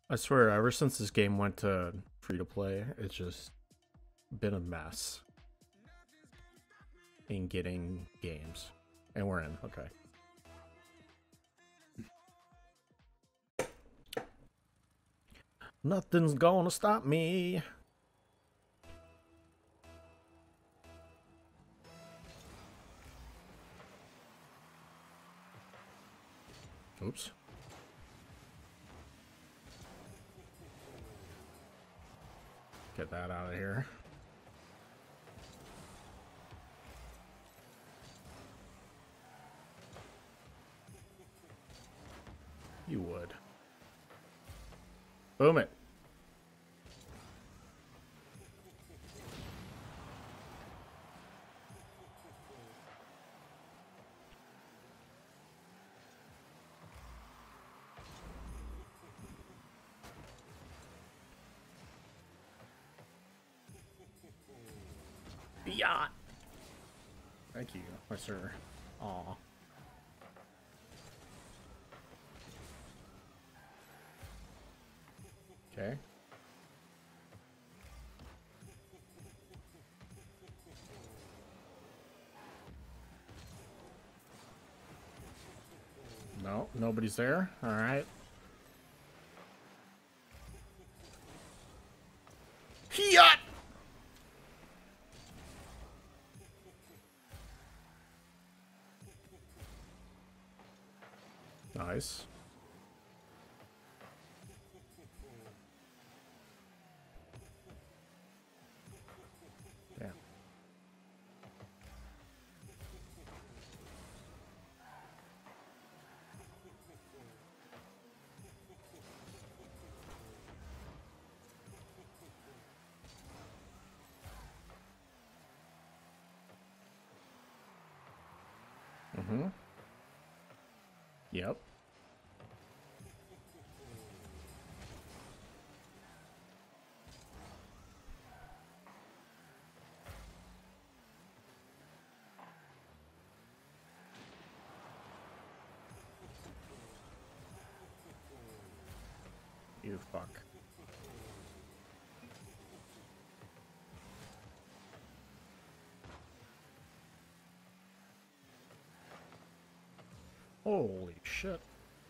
I swear, ever since this game went to free to play, it's just been a mess in getting games. And we're in, okay. Nothing's gonna stop me. Oops. Get that out of here. You would. Boom it. Yeah. Thank you, my sir. Aw. Okay. No, nobody's there. All right. Yacht. Nice. Damn. Mm-hmm. Yep. You fuck. Holy shit.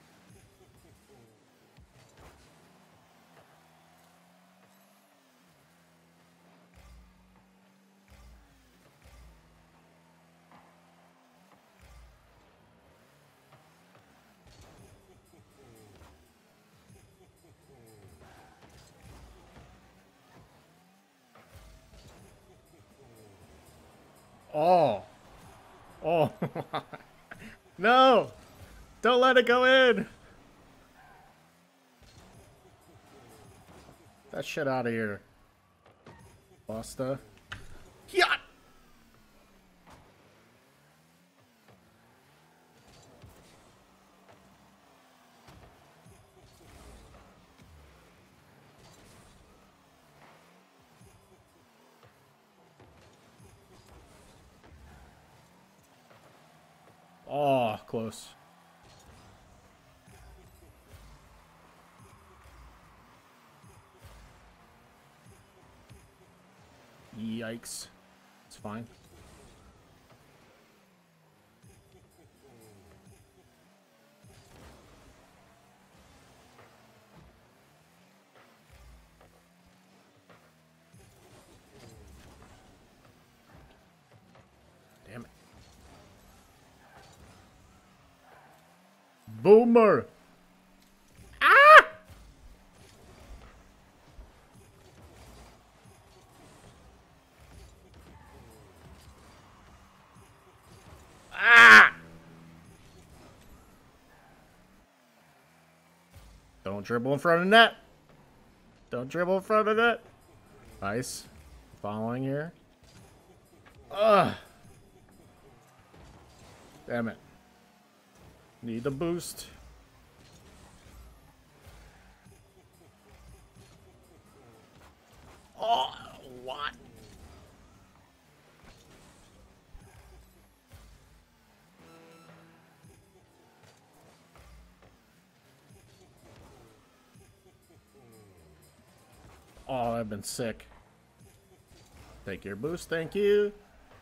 Oh. Oh. No. Don't let it go in. That shit out of here. Busta. Yacht. Oh, close. Yikes. It's fine. Damn it. Boomer. Ah! Ah! Don't dribble in front of the net. Don't dribble in front of the net. Nice. Following here. Ugh. Damn it. Need the boost. Oh, what? I've been sick. Take your boost, thank you.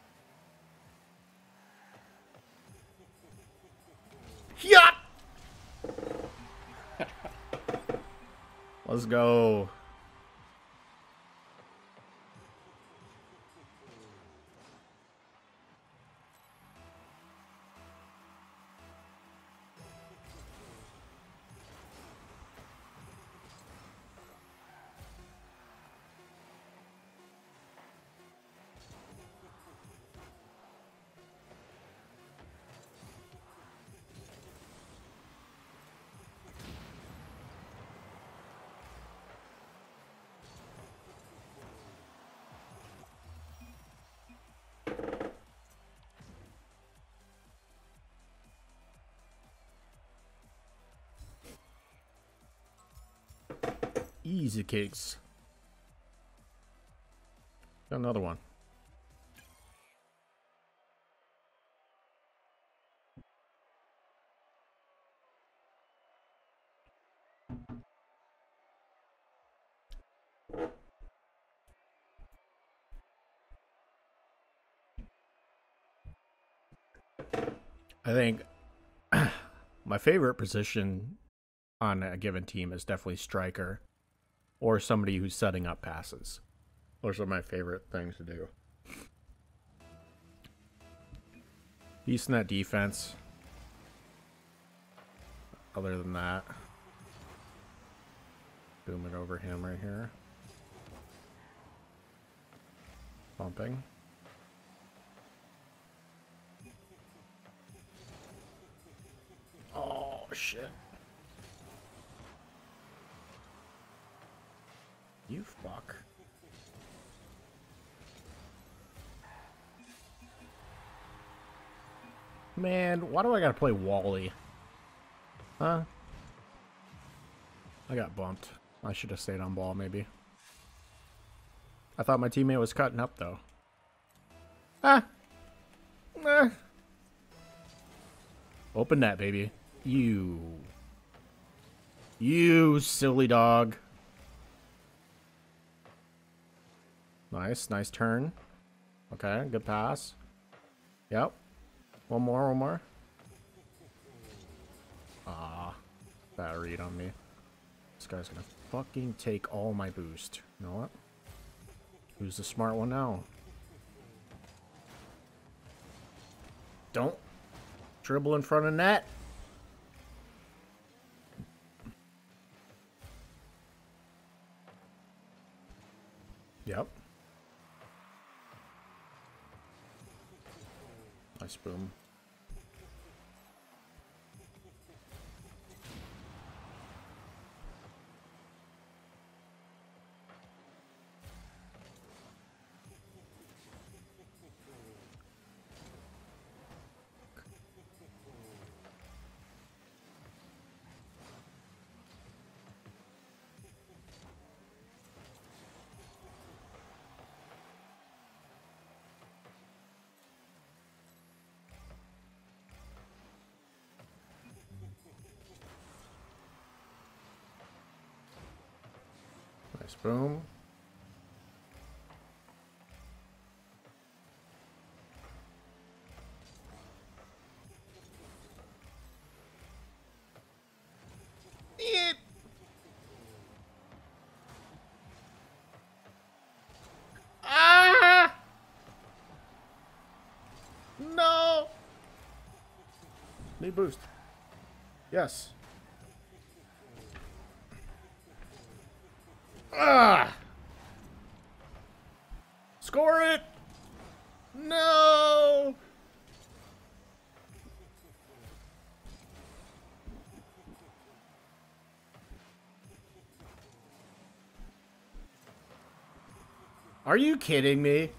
Yeah. Let's go. Easy cakes. Got another one. I think my favorite position on a given team is definitely striker or somebody who's setting up passes. Those are my favorite things to do. Decent at defense. Other than that, boom it over him right here. Bumping. Oh, shit. You fuck. Man, why do I gotta play Wally? Huh? I got bumped. I should have stayed on ball, maybe. I thought my teammate was cutting up, though. Ah! Open that, baby. You silly dog. Nice, nice turn. Okay, good pass. Yep. One more. Ah, bad read on me. This guy's gonna fucking take all my boost. You know what? Who's the smart one now? Don't dribble in front of net. Yep. Nice boom. Nice boom. Ah! No! Need boost. Yes. Ah! Score it! No! Are you kidding me?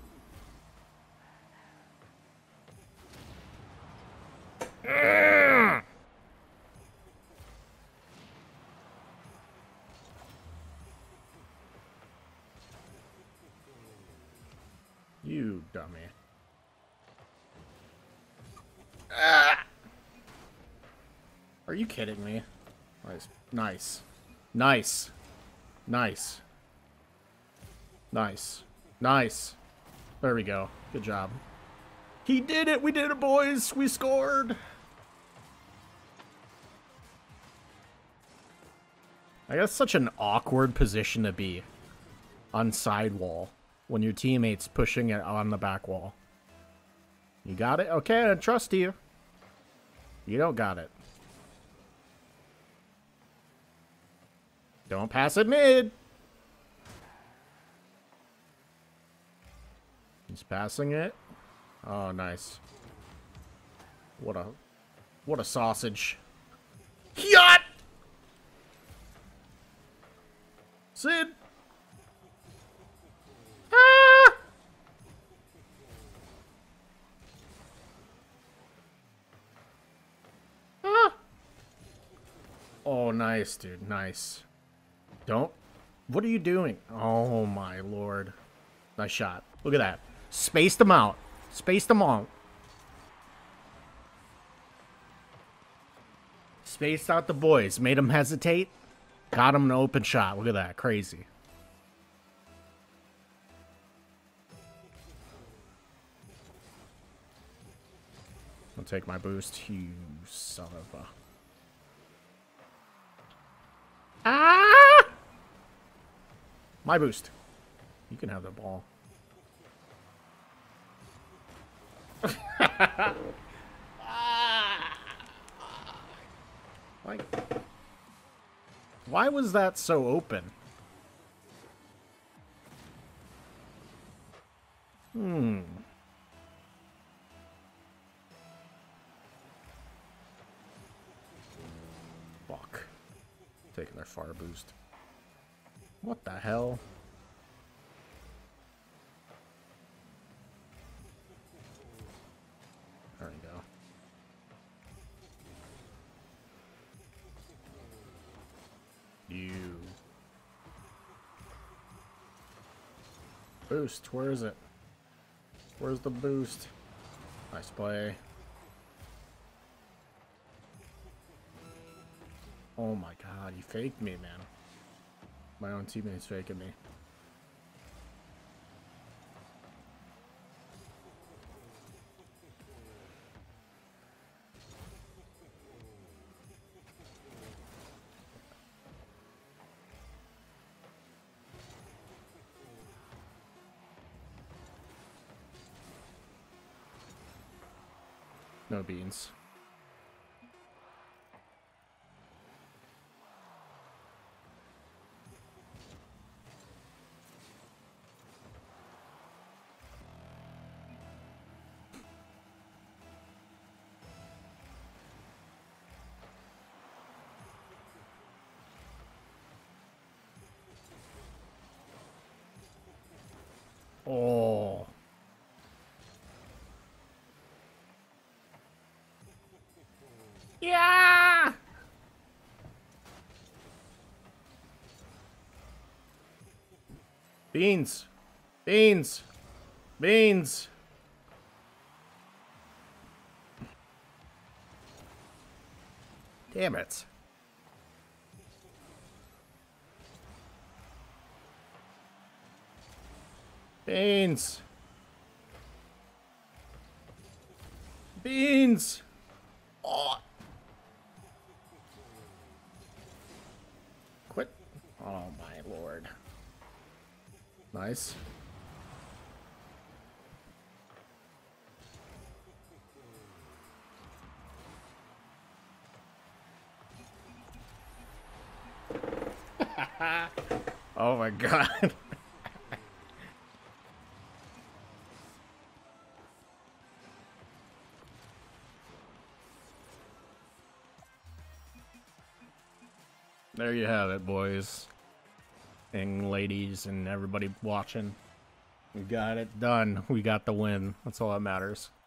You dummy. Are you kidding me? Nice. Nice. Nice. Nice. Nice. Nice. There we go. Good job. He did it! We did it, boys! We scored! I guess such an awkward position to be on side wall when your teammate's pushing it on the back wall. You got it? Okay, I trust you. You don't got it. Don't pass it mid. He's passing it. Oh, nice. What a sausage. Yacht! Sid! Ah! Ah! Oh, nice, dude. Nice. Don't. What are you doing? Oh, my lord. Nice shot. Look at that. Spaced them out. Spaced them out. Spaced out the boys. Made them hesitate. Got him an open shot. Look at that. Crazy. I'll take my boost. You son of a... Ah! My boost. You can have the ball. Like... Why was that so open? Fuck. Taking their fire boost. What the hell? There we go. You. Boost, where is it? Where's the boost? Nice play. Oh my god, he faked me, man. My own teammate's faking me. No beans. Oh. Yeah! Beans. Beans. Beans. Damn it. Beans. Beans. Oh. Quit. Oh my lord. Nice. Oh my god. There you have it, boys and ladies and everybody watching. We got it done. We got the win. That's all that matters.